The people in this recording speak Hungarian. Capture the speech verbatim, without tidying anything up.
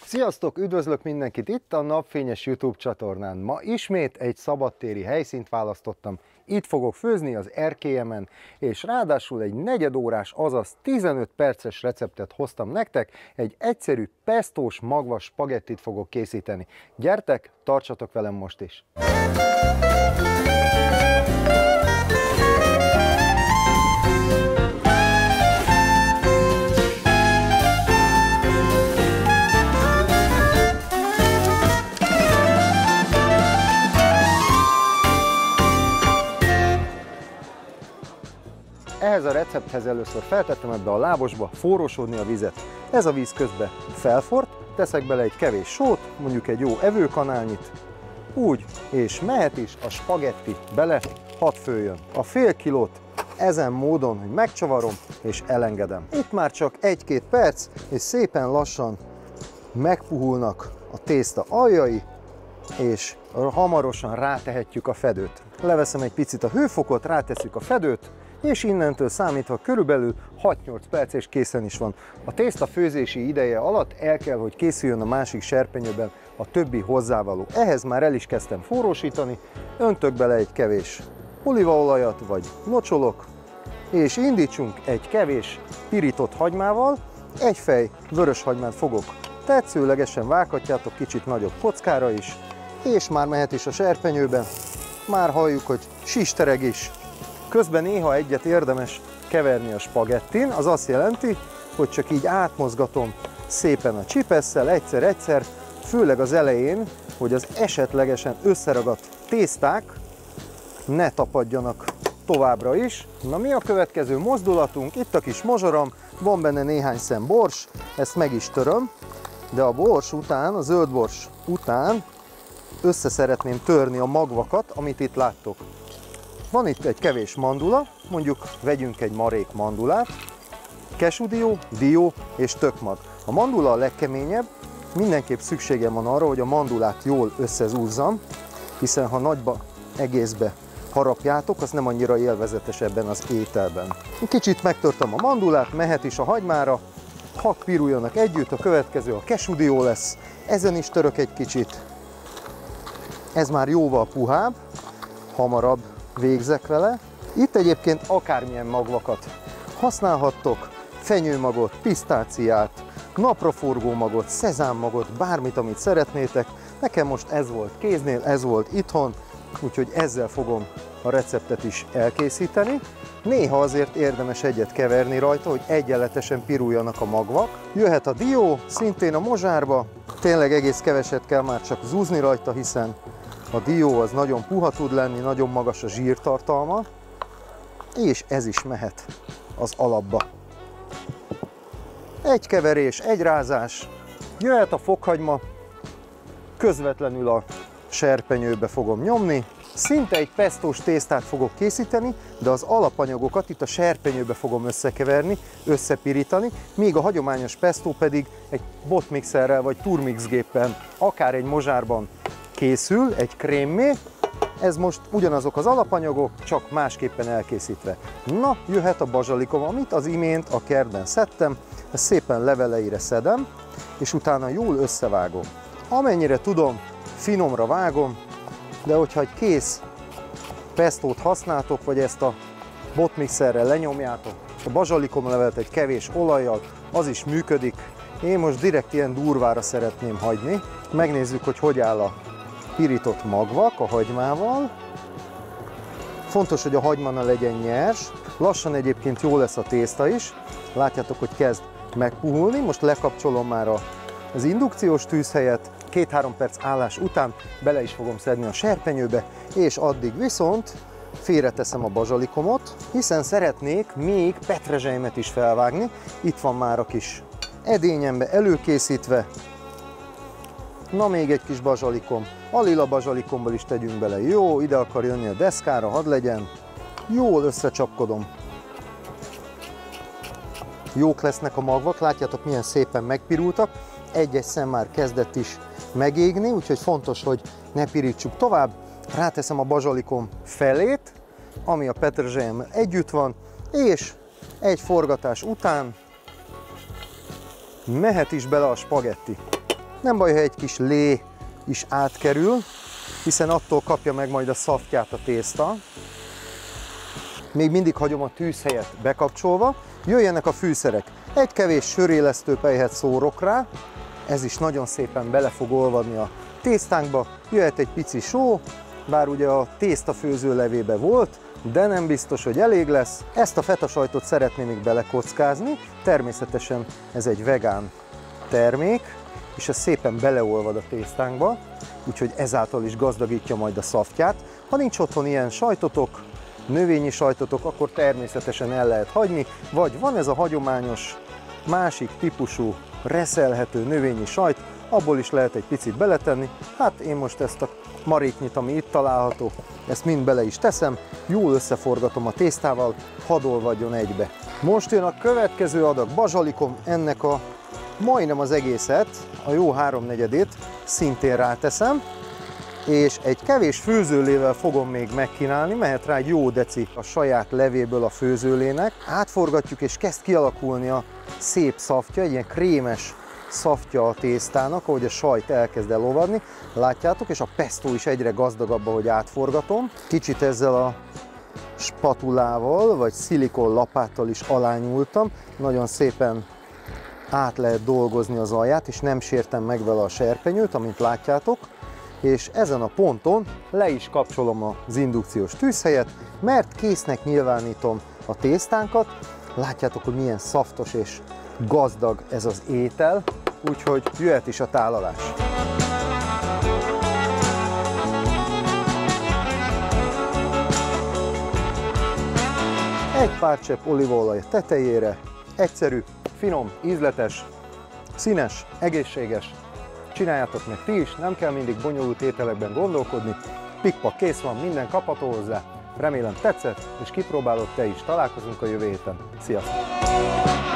Sziasztok, üdvözlök mindenkit itt a Napfényes YouTube csatornán. Ma ismét egy szabadtéri helyszínt választottam. Itt fogok főzni az erkélyemen, és ráadásul egy negyedórás, azaz tizenöt perces receptet hoztam nektek. Egy egyszerű pestós magvas spagettit fogok készíteni. Gyertek, tartsatok velem most is! Ehhez a recepthez először feltettem ebbe a lábosba forrósodni a vizet. Ez a víz közben felforrt, teszek bele egy kevés sót, mondjuk egy jó evőkanálnyit, úgy, és mehet is a spagetti bele, hadd főjön. A fél kilót ezen módon, hogy megcsavarom és elengedem. Itt már csak egy-két perc, és szépen lassan megpuhulnak a tészta aljai, és hamarosan rátehetjük a fedőt. Leveszem egy picit a hőfokot, rátesszük a fedőt, és innentől számítva körülbelül hat-nyolc perc és készen is van. A tészta főzési ideje alatt el kell, hogy készüljön a másik serpenyőben a többi hozzávaló. Ehhez már el is kezdtem forrósítani, öntök bele egy kevés olívaolajat vagy locsolok, és indítsunk egy kevés pirított hagymával, egy fej vörös hagymát fogok tetszőlegesen vághatjátok, kicsit nagyobb kockára is, és már mehet is a serpenyőbe, már halljuk, hogy sistereg is. Közben néha egyet érdemes keverni a spagettin, az azt jelenti, hogy csak így átmozgatom szépen a csipesszel, egyszer-egyszer, főleg az elején, hogy az esetlegesen összeragadt tészták ne tapadjanak továbbra is. Na, mi a következő mozdulatunk? Itt a kis mozsoram, van benne néhány szem bors, ezt meg is töröm, de a bors után, a zöld bors után össze szeretném törni a magvakat, amit itt láttok. Van itt egy kevés mandula, mondjuk vegyünk egy marék mandulát, kesudió, dió és tökmag. A mandula a legkeményebb, mindenképp szükségem van arra, hogy a mandulát jól összezúzzam, hiszen ha nagyba egészbe harapjátok, az nem annyira élvezetes ebben az ételben. Kicsit megtörtem a mandulát, mehet is a hagymára, hadd piruljanak együtt, a következő a kesudió lesz, ezen is török egy kicsit. Ez már jóval puhább, hamarabb végzek vele. Itt egyébként akármilyen magvakat használhattok, fenyőmagot, pisztáciát, napraforgó magot, szezámmagot, bármit, amit szeretnétek. Nekem most ez volt kéznél, ez volt itthon, úgyhogy ezzel fogom a receptet is elkészíteni. Néha azért érdemes egyet keverni rajta, hogy egyenletesen piruljanak a magvak. Jöhet a dió, szintén a mozsárba, tényleg egész keveset kell már csak zúzni rajta, hiszen a dió az nagyon puha tud lenni, nagyon magas a zsírtartalma, és ez is mehet az alapba. Egy keverés, egy rázás, jöhet a fokhagyma, közvetlenül a serpenyőbe fogom nyomni. Szinte egy pestós tésztát fogok készíteni, de az alapanyagokat itt a serpenyőbe fogom összekeverni, összepirítani, míg a hagyományos pesto pedig egy botmixerrel vagy turmixgéppen, akár egy mozsárban készül, egy krémmé. Ez most ugyanazok az alapanyagok, csak másképpen elkészítve. Na, jöhet a bazsalikom, amit az imént a kertben szedtem, ezt szépen leveleire szedem, és utána jól összevágom. Amennyire tudom, finomra vágom, de hogyha egy kész pestót használtok, vagy ezt a botmixerrel lenyomjátok, a bazsalikomlevelet egy kevés olajjal, az is működik. Én most direkt ilyen durvára szeretném hagyni. Megnézzük, hogy hogy áll a pirított magvak a hagymával. Fontos, hogy a hagyma ne legyen nyers. Lassan egyébként jó lesz a tészta is. Látjátok, hogy kezd megpuhulni. Most lekapcsolom már az indukciós tűz helyett. két-három perc állás után bele is fogom szedni a serpenyőbe, és addig viszont félreteszem a bazsalikomot, hiszen szeretnék még petrezselymet is felvágni. Itt van már a kis edényembe előkészítve. Na, még egy kis bazsalikom. A lila bazsalikomból is tegyünk bele. Jó, ide akar jönni a deszkára, hadd legyen. Jól összecsapkodom. Jók lesznek a magvak, látjátok, milyen szépen megpirultak. Egy-egy szem már kezdett is megégni, úgyhogy fontos, hogy ne pirítsuk tovább. Ráteszem a bazsalikom felét, ami a petrezselyemmel együtt van, és egy forgatás után mehet is bele a spagetti. Nem baj, ha egy kis lé is átkerül, hiszen attól kapja meg majd a szaftját a tészta. Még mindig hagyom a tűzhelyet bekapcsolva, jöjjenek a fűszerek. Egy kevés sörélesztőpelyhet szórok rá, ez is nagyon szépen bele fog olvadni a tésztánkba. Jöhet egy pici só, bár ugye a tésztafőző levébe volt, de nem biztos, hogy elég lesz. Ezt a fetasajtot szeretném még belekockázni, természetesen ez egy vegán termék, és ez szépen beleolvad a tésztánkba, úgyhogy ezáltal is gazdagítja majd a szaftját. Ha nincs otthon ilyen sajtotok, növényi sajtotok, akkor természetesen el lehet hagyni, vagy van ez a hagyományos, másik típusú, reszelhető növényi sajt, abból is lehet egy picit beletenni. Hát én most ezt a maréknyit, ami itt található, ezt mind bele is teszem, jól összeforgatom a tésztával, hadd olvadjon egybe. Most jön a következő adag bazsalikom, ennek a majdnem az egészet, a jó háromnegyedét szintén ráteszem, és egy kevés főzőlével fogom még megkínálni, mehet rá egy jó deci a saját levéből a főzőlének. Átforgatjuk, és kezd kialakulni a szép szaftja, egy ilyen krémes szaftja a tésztának, ahogy a sajt elkezd elolvadni. Látjátok, és a pesto is egyre gazdagabb, ahogy átforgatom. Kicsit ezzel a spatulával, vagy szilikon lapáttal is alányultam. Nagyon szépen át lehet dolgozni az alját, és nem sértem meg vele a serpenyőt, amint látjátok. És ezen a ponton le is kapcsolom az indukciós tűzhelyet, mert késznek nyilvánítom a tésztánkat. Látjátok, hogy milyen szaftos és gazdag ez az étel, úgyhogy jöhet is a tálalás. Egy pár csepp olívaolaj tetejére, egyszerű, finom, ízletes, színes, egészséges. Csináljátok meg ti is, nem kell mindig bonyolult ételekben gondolkodni. Pikpak kész van, minden kapható hozzá. Remélem tetszett, és kipróbálod te is. Találkozunk a jövő héten. Sziasztok!